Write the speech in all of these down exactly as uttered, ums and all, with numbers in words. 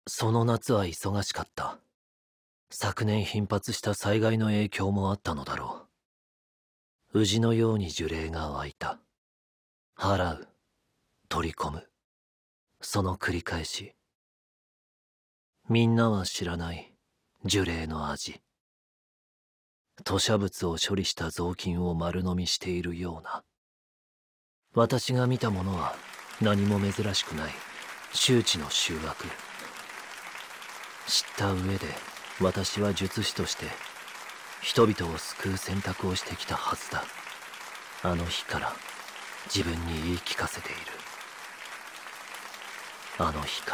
その夏は忙しかった。昨年頻発した災害の影響もあったのだろう。宇治のように呪霊が湧いた。払う、取り込む、その繰り返し。みんなは知らない呪霊の味。吐砂物を処理した雑巾を丸飲みしているような。私が見たものは何も珍しくない周知の醜悪。知った上で私は術師として人々を救う選択をしてきたはずだ。あの日から自分に言い聞かせている。あの日から。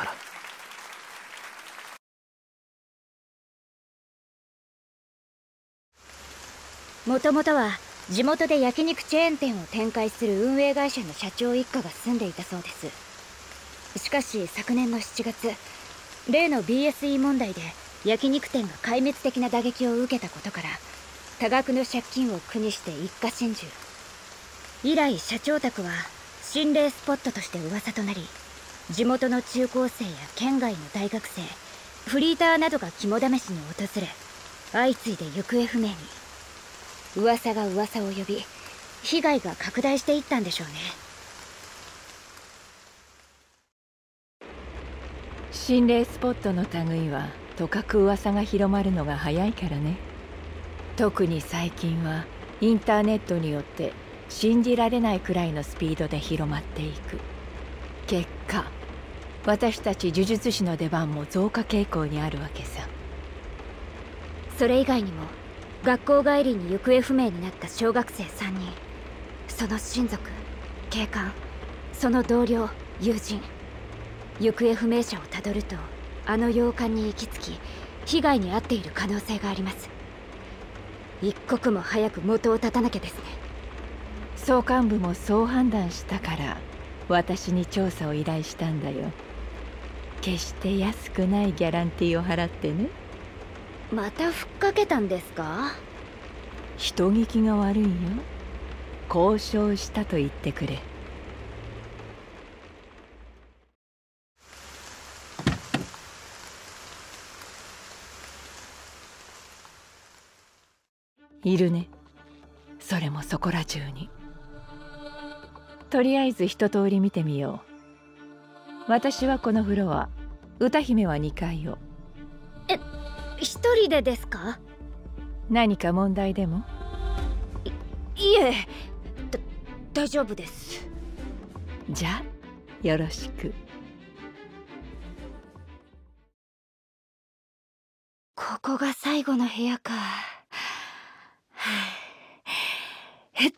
もともとは地元で焼肉チェーン店を展開する運営会社の社長一家が住んでいたそうです。しかし昨年のしちがつ、例の ビーエスイー 問題で焼肉店が壊滅的な打撃を受けたことから多額の借金を苦にして一家心中。以来社長宅は心霊スポットとして噂となり、地元の中高生や県外の大学生、フリーターなどが肝試しに訪れ、相次いで行方不明に。噂が噂を呼び、被害が拡大していったんでしょうね。 心霊スポットの類はとかく噂が広まるのが早いからね。特に最近はインターネットによって信じられないくらいのスピードで広まっていく。結果、私たち呪術師の出番も増加傾向にあるわけさ。 それ以外にも学校帰りに行方不明になった小学生さんにん、その親族、警官、その同僚、友人、行方不明者をたどるとあの洋館に行き着き被害に遭っている可能性があります。一刻も早く元を絶たなきゃですね。 総監部もそう判断したから私に調査を依頼したんだよ。決して安くないギャランティーを払ってね。 またふっかけたんですか？ 人聞きが悪いよ。交渉したと言ってくれ。いるね。それもそこら中に。とりあえず一通り見てみよう。私はこのフロア、歌姫はにかいを。 え、一人でですか？ 何か問題でも？ い、いえ、だ、大丈夫です。 じゃあよろしく。 ここが最後の部屋か。えっ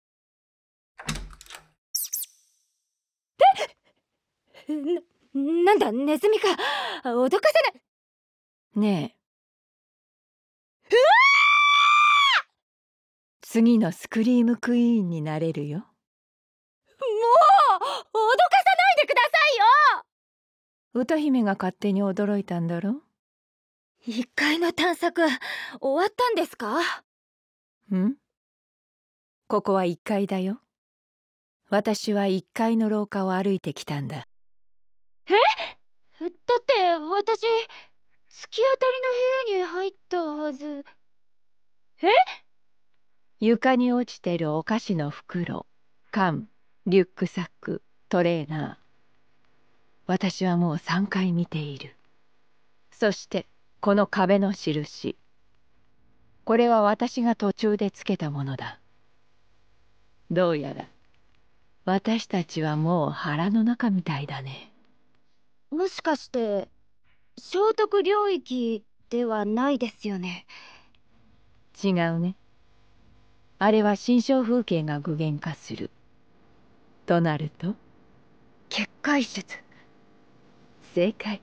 な、なんだネズミか。脅かせない。 ねえ。うわー！次のスクリームクイーンになれるよ。もう脅かさないでくださいよ。 歌姫が勝手に驚いたんだろ。 一階の探索終わったんですか？ ん？ここはいっかいだよ。私はいっかいの廊下を歩いてきたんだ。 え？だって私突き当たりの部屋に入ったはず。え？ 床に落ちてるお菓子の袋、缶、リュックサック、トレーナー。私はもうさんかい見ている。そしてこの壁の印。これは私が途中でつけたものだ。どうやら私たちはもう腹の中みたいだね。 もしかして聖徳領域ではないですよね。 違うね。あれは心象風景が具現化する。となると結界術。 正解。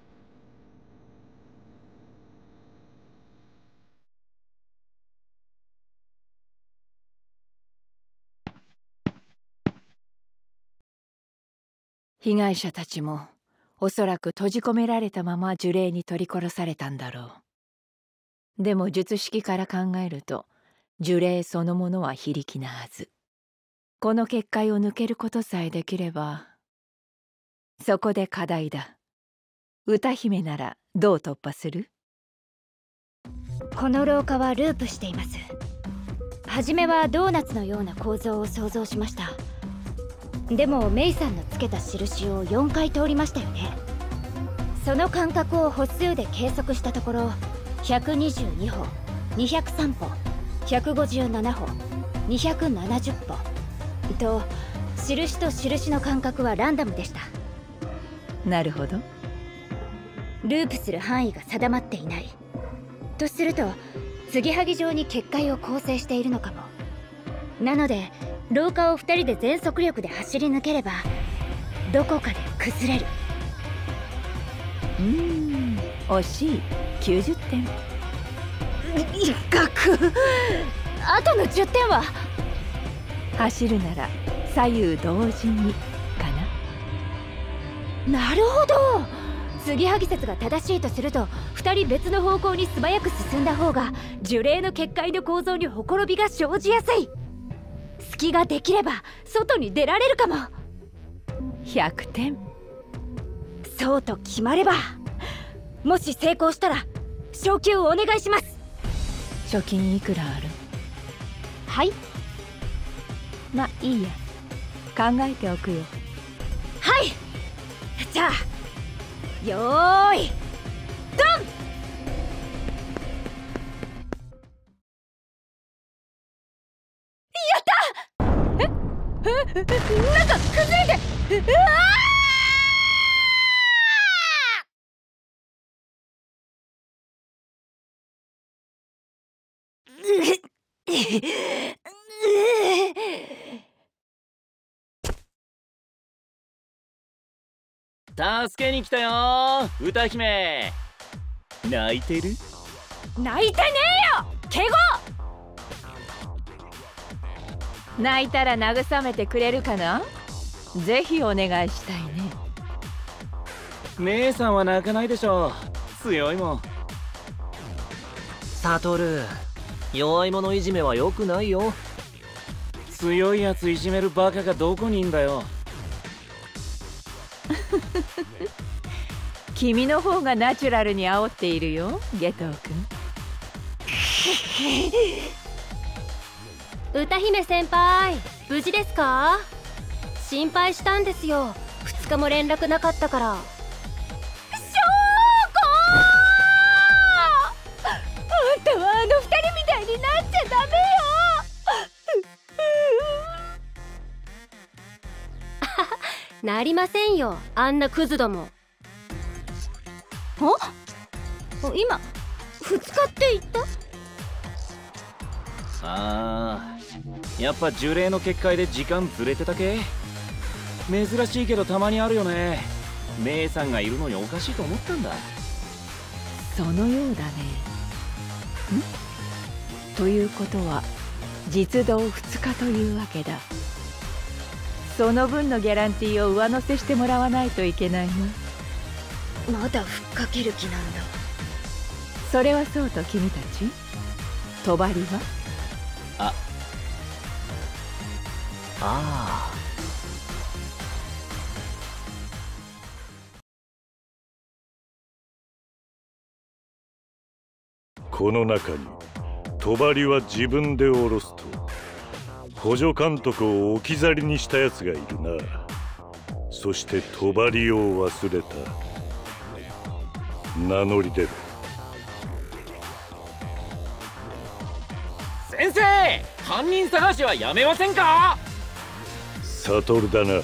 被害者たちもおそらく閉じ込められたまま呪霊に取り殺されたんだろう。でも術式から考えると呪霊そのものは非力なはず。この結界を抜けることさえできれば。そこで課題だ。 歌姫ならどう突破する？ この廊下はループしています。初めはドーナツのような構造を想像しました。でもメイさんのつけた印をよんかい通りましたよね。その間隔を歩数で計測したところ、ひゃくにじゅうにほ、にひゃくさんぽ、ひゃくごじゅうななほ、にひゃくななじゅっぽと、印と印の間隔はランダムでした。 なるほど。 ループする範囲が定まっていないとすると、継ぎはぎ状に結界を構成しているのかも。なので廊下をふたりで全速力で走り抜ければどこかで崩れる。 うーん、惜しい。きゅうじゅってん。 一角。あとのじゅってんは？ 走るなら左右同時にかな。 なるほど。継ぎはぎ説が正しいとすると、ふたり別の方向に素早く進んだ方が呪霊の結界の構造にほころびが生じやすい。隙ができれば外に出られるかも。 ひゃくてん。 そうと決まれば、もし成功したら昇級をお願いします。 貯金いくらある？ はい。 ま、いいや、考えておくよ。 はい。じゃあよーいドン。やった。ええ、なんか崩れて、うわ助けに来たよ歌姫。泣いてる？ 泣いてねえよケゴ。 泣いたら慰めてくれるかな？ぜひお願いしたいね。 姉さんは泣かないでしょ。強いもん。 サトル、弱い者いじめは良くないよ。 強いやついじめるバカがどこにいんだよ。 君の方がナチュラルに煽っているよ、ゲトウ君。 歌姫先輩、無事ですか？心配したんですよ。ふつかも連絡なかったから。 翔子！あんたはあの二人みたいになっちゃダメよ。 なりませんよ、あんなクズども。 あ？今ふつかって言った？ あー、やっぱ呪霊の結界で時間ずれてたけ。珍しいけどたまにあるよね。姉さんがいるのにおかしいと思ったんだ。 そのようだね。ん？ということは実動ふつかというわけだ。その分のギャランティーを上乗せしてもらわないといけないな。 まだふっかける気なんだ。 それはそうと君たち、帳は？ あああ。 この中に帳は自分で下ろすと補助監督を置き去りにしたやつがいるな。そして帳を忘れた。名乗り出ろ。 先生、犯人探しはやめませんか？ サトルだな。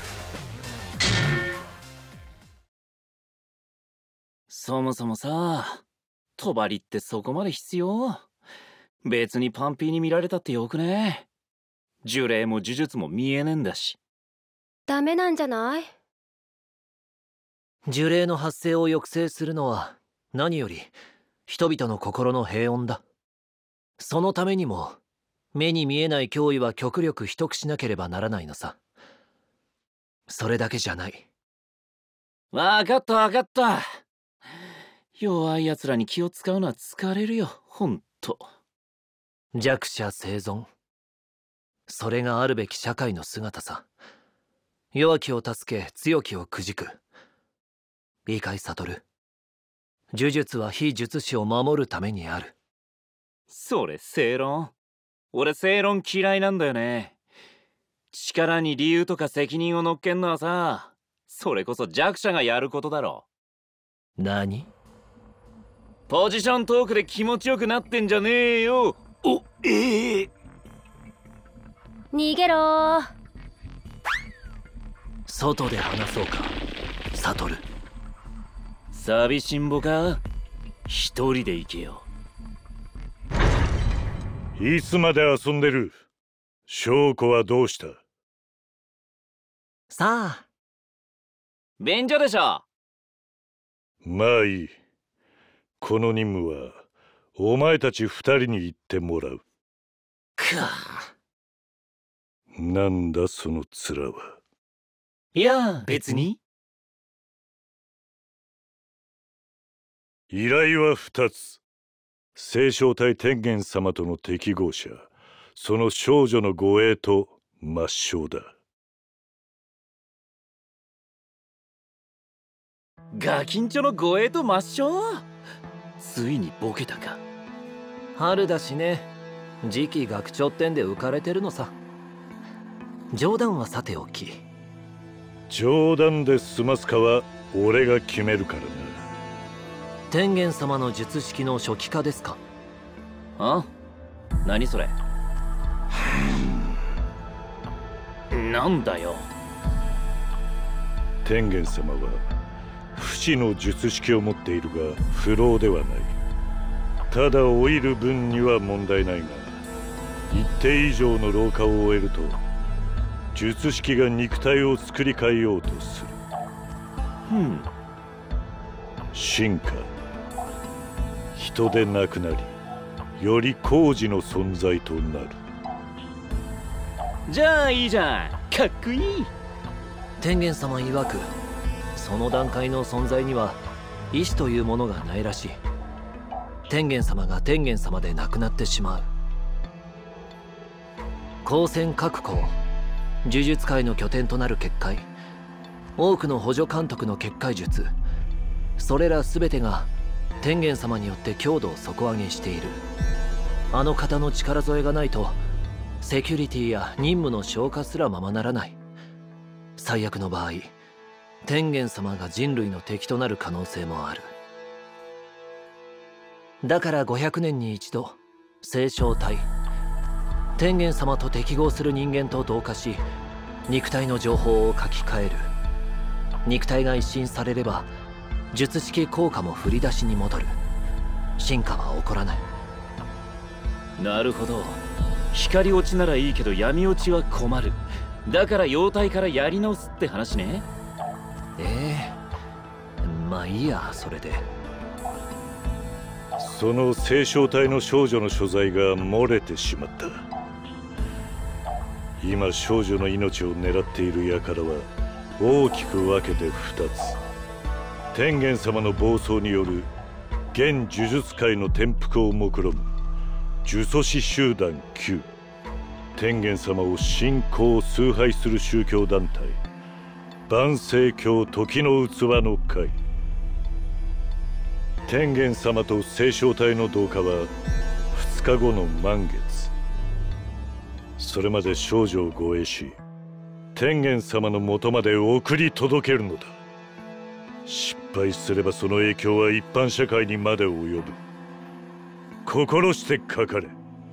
そもそもさ、帳ってそこまで必要？別にパンピーに見られたってよくね？呪霊も呪術も見えねえんだし。 ダメなんじゃない？ 呪霊の発生を抑制するのは何より人々の心の平穏だ。そのためにも目に見えない脅威は極力秘匿しなければならないのさ。それだけじゃない。 わかったわかった。弱いやつらに気を使うのは疲れるよ、ほんと。 弱者生存、それがあるべき社会の姿さ。弱きを助け強きをくじく。 いいかい悟。呪術は非術師を守るためにある。 それ正論。俺正論嫌いなんだよね。力に理由とか責任を乗っけんのはさ、それこそ弱者がやることだろ。 何？ ポジショントークで気持ちよくなってんじゃねえよ。お、ええー、 逃げろー。 外で話そうか、悟。 寂しんぼか？一人で行けよ。 いつまで遊んでる？翔子はどうした？ さあ。 便所でしょ。 まあいい。この任務はお前たち二人に行ってもらう。 か。 なんだその面は。 いや別に。 依頼は二つ。星漿体天元様との適合者、その少女の護衛と抹消だ。 ガキンチョの護衛と抹消？ついにボケたか。 春だしね。次期学長ってんで浮かれてるのさ。冗談はさておき。 冗談で済ますかは俺が決めるからな。 天元様の術式の初期化ですか？ あ？何それ？なんだよ。 天元様は不死の術式を持っているが不老ではない。ただ老いる分には問題ないが、一定以上の老化を終えると術式が肉体を作り変えようとする。 ふん。 進化。人でなくなり、より高次の存在となる。 じゃあいいじゃん。かっこいい。 天元様曰く、その段階の存在には意志というものがないらしい。天元様が天元様でなくなってしまう。高専各校、呪術界の拠点となる結界、多くの補助監督の結界術、それら全てが天元様によって強度を底上げしている。あの方の力添えがないとセキュリティや任務の消化すらままならない。最悪の場合、天元様が人類の敵となる可能性もある。だからごひゃくねんに一度、星漿体天元様と適合する人間と同化し、肉体の情報を書き換える。肉体が一新されれば術式効果も振り出しに戻る。進化は起こらない。 なるほど。光落ちならいいけど闇落ちは困る。だから妖体からやり直すって話ね。 ええ、まあいいや。それでその星漿体の少女の所在が漏れてしまった。今少女の命を狙っている輩は大きく分けてふたつ。天元様の暴走による現呪術界の転覆を目論む呪詛師集団きゅう、天元様を信仰崇拝する宗教団体万世教時の器の会。天元様と星漿体の同化はふつかごの満月。それまで少女を護衛し、天元様の元まで送り届けるのだ。失敗すればその影響は一般社会にまで及ぶ。心してかかれ。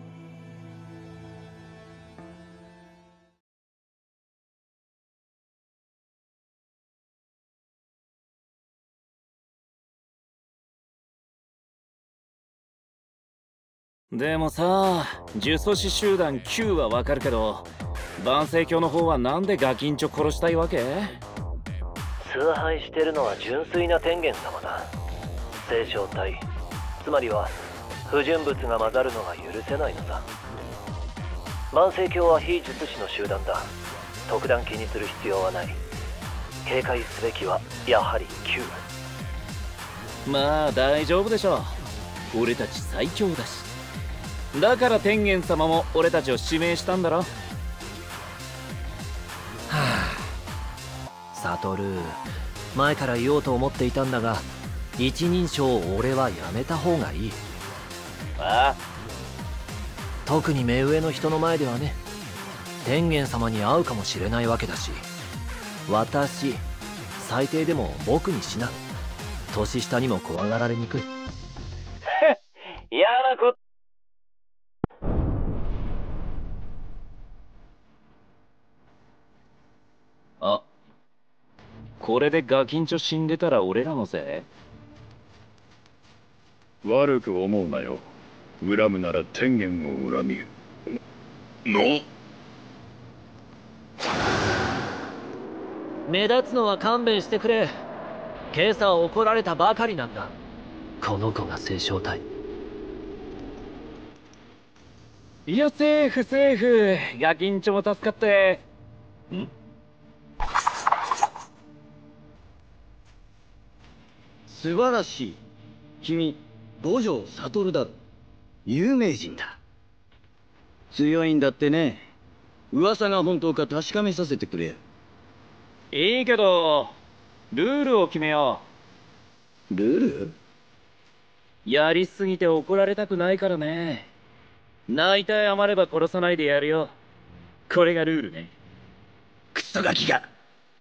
でもさ、呪詛師集団きゅうはわかるけど、万世教の方はなんでガキンチョ殺したいわけ？ 崇拝してるのは純粋な天元様だ。星漿体、つまりは不純物が混ざるのが許せないのさ。万世教は非術師の集団だ。特段気にする必要はない。警戒すべきはやはりきゅう。 まあ大丈夫でしょう。俺たち最強だし。だから天元様も俺たちを指名したんだろ。はあ、悟、 前から言おうと思っていたんだが、一人称を俺はやめた方がいい。 ああ、 特に目上の人の前ではね。天元様に会うかもしれないわけだし、私、最低でも僕にしな。年下にも怖がられにくい。 嫌なこあ、これでガキンチョ死んでたら俺らのせい？悪く思うなよ。恨むなら天元を恨み。の目立つのは勘弁してくれ。今朝怒られたばかりなんだ。この子が星漿体。 いや、セーフセーフ。ガキンチョも助かって。ん？ 素晴らしい。君、五条悟だ。有名人だ。強いんだってね。噂が本当か確かめさせてくれ。 いいけど、ルールを決めよう。ルール？ やりすぎて怒られたくないからね。泣いた謝れば殺さないでやるよ。これがルールね。 クソガキが。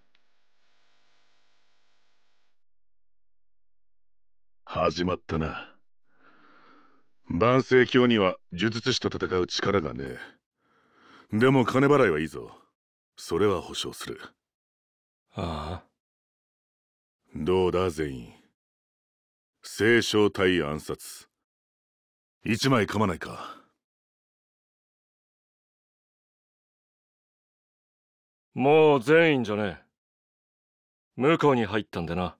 始まったな。万世教には呪術師と戦う力がねえ。でも金払いはいいぞ。それは保証する。 ああ。 どうだ全員。星漿体暗殺。一枚噛まないか。 もう全員じゃねえ。向こうに入ったんでな。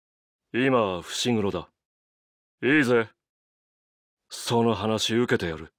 今は伏黒だ。いいぜ。その話受けてやる。